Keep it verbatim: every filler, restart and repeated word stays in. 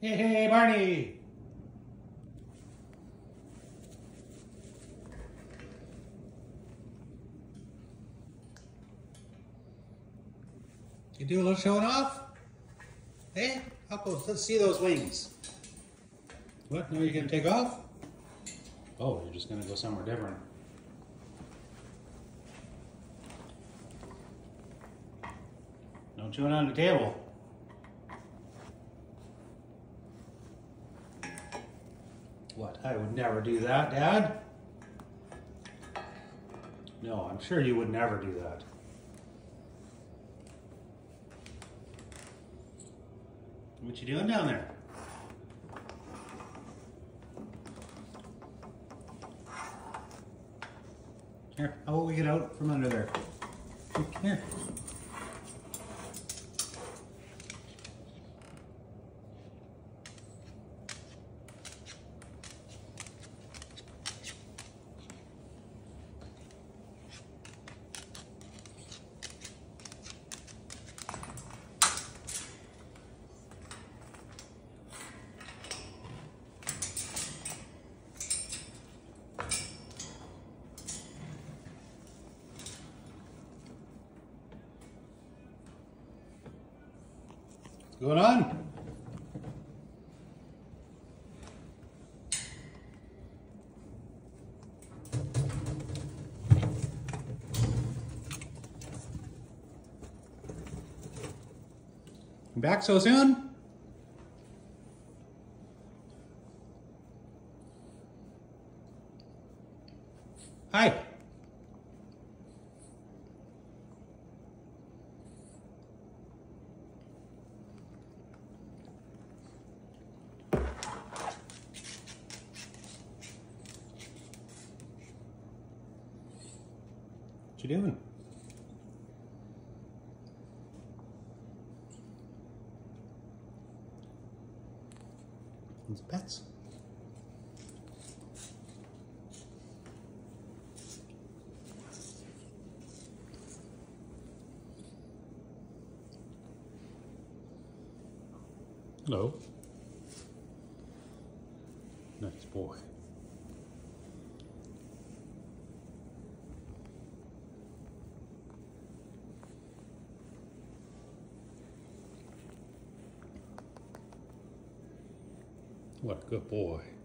Hey, hey, Barney! You do a little showing off? Hey, up goes. Let's see those wings. What? Now you're gonna take off? Oh, you're just gonna go somewhere different. No chewing on the table. What? I would never do that, Dad. No, I'm sure you would never do that. What you doing down there? Here, how about we get out from under there? Here. What's going on? You back so soon? Hi. What you doing? These pets. Hello. Nice boy. What a good boy.